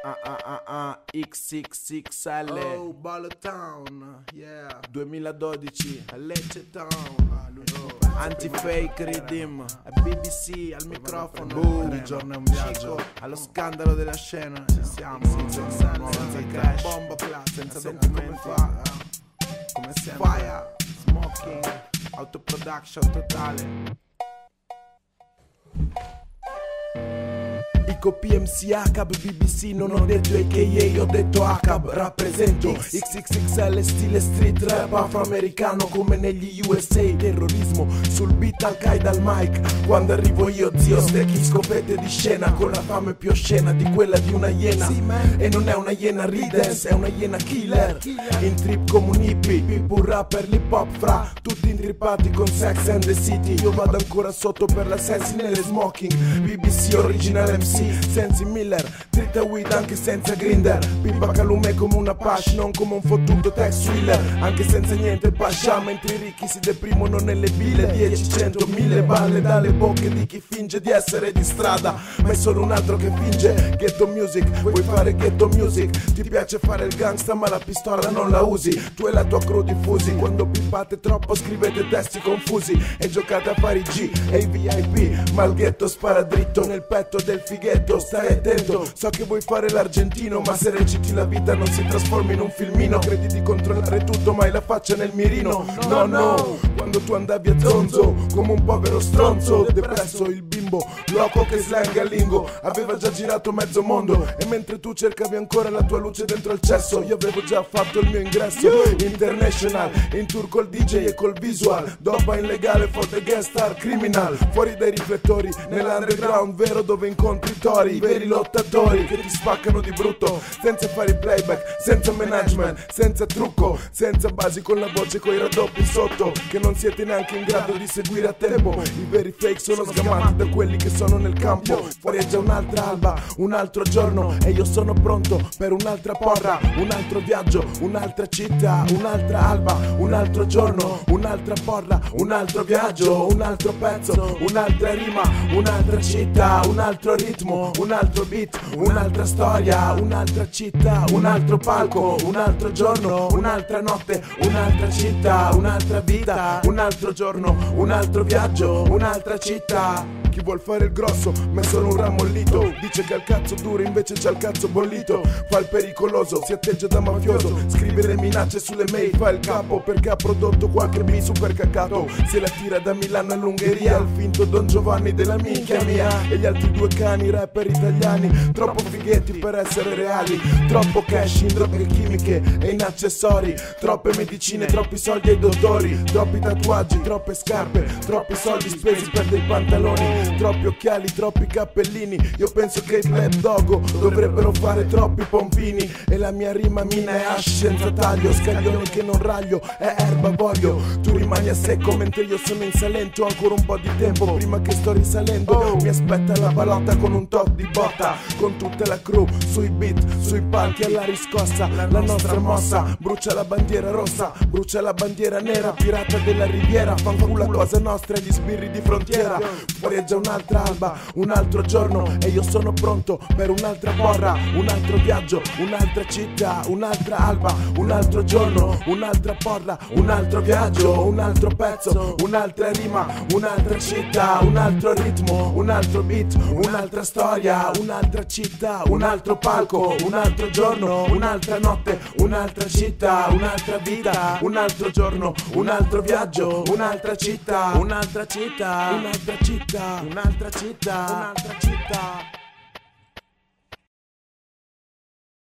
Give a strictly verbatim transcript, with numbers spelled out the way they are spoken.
Ah ah ah ah X X X L Oh, Balla Town, yeah. duemiladodici Lecce Town, ah, oh. Anti-fake Redeem B B C al microfono Boom. Ogni giorno è un viaggio. Chico, allo scandalo della scena ci siamo senza nuova senza crash bomba class senza documenti come fa, come sempre fire smoking autoproduction totale. Ico P M C H B B C non ho detto A K A, ho detto H B, rappresento X X X L stile street rap afroamericano come negli U S A. Terrorismo sul beat, Al-Qaeda al mic. Quando arrivo io zio stecchi scopette di scena con la fame più oscena di quella di una iena. E non è una iena riders, è una iena killer. In trip come un hippie, più rapper l'hip hop fra tutti intrippati con Sex and the City. Io vado ancora sotto per la sensi nelle smoking. B B C original M C Sensi Miller, dritta weed anche senza grinder. Pimpa calume come una Apache, non come un fottuto Tex Wheeler. Anche senza niente pascia, mentre i ricchi si deprimono nelle ville. Dieci, cento, mille balle dalle bocche di chi finge di essere di strada, ma è solo un altro che finge. Ghetto music, vuoi fare ghetto music? Ti piace fare il gangsta ma la pistola non la usi. Tu e la tua crew diffusi, quando pippate troppo scrivete testi confusi e giocate a fare i G e i V I P. Ma il ghetto spara dritto nel petto del fighetto. Stai attento, so che vuoi fare l'argentino, ma se reciti la vita non si trasforma in un filmino. Credi di controllare tutto ma hai la faccia nel mirino. No no, quando tu andavi a zonzo come un povero stronzo depresso, il bimbo loco che slanga il lingo aveva già girato mezzo mondo. E mentre tu cercavi ancora la tua luce dentro il cesso, io avevo già fatto il mio ingresso international, in tour col D J e col visual. Dopa illegale, for the guest star criminal. Fuori dai riflettori, nell'underground vero dove incontri tori, i veri lottatori che ti spaccano di brutto, senza fare i playback, senza management, senza trucco, senza basi con la voce coi raddoppi sotto, che non siete neanche in grado di seguire a tempo. I veri fake sono sgamati da quelli che sono nel campo. Fuori è già un'altra alba, un altro giorno e io sono pronto per un'altra porra, un altro viaggio, un'altra città, un'altra alba, un altro giorno, un'altra porra, un altro viaggio, un altro pezzo, un'altra rima, un'altra città, un altro ritmo, un altro beat, un'altra storia, un'altra città, un altro palco, un altro giorno, un'altra notte, un'altra città, un'altra vita, un altro giorno, un altro viaggio, un'altra città. Chi vuol fare il grosso, ma è solo un ramollito. Dice che al cazzo duro invece c'ha il cazzo bollito. Fa il pericoloso, si atteggia da mafioso. Scrivere minacce sulle mail, fa il capo perché ha prodotto qualche beat super cacato. Se la tira da Milano all'Ungheria, il finto Don Giovanni della minchia mia. E gli altri due cani rapper italiani, troppo fighetti per essere reali. Troppo cash in droghe chimiche e in accessori. Troppe medicine, troppi soldi ai dottori. Troppi tatuaggi, troppe scarpe, troppi soldi spesi per dei pantaloni. Troppi occhiali, troppi cappellini. Io penso che i Pleb Dogo dovrebbero fare troppi pompini. E la mia rima mina è hash senza taglio, scaglione che non raglio, è erba voglio. Tu rimani a secco mentre io sono in Salento. Ancora un po' di tempo prima che sto risalendo. Mi aspetta la balotta con un tot di botta, con tutta la crew sui beat, sui palchi alla riscossa. La nostra mossa brucia la bandiera rossa, brucia la bandiera nera. Pirata della riviera, fanculo la cosa nostra e gli sbirri di frontiera. Fuori è già un'altra alba, un altro giorno e io sono pronto per un'altra porra, un altro viaggio, un'altra città, un'altra alba, un altro giorno, un'altra porra, un altro viaggio, un altro pezzo, un'altra rima, un'altra città, un altro ritmo, un altro beat, un'altra storia, un'altra città, un altro palco, un altro giorno, un'altra notte, un'altra città, un'altra vita, un altro giorno, un altro viaggio, un'altra città, un'altra città, un'altra città, un'altra città, un'altra città.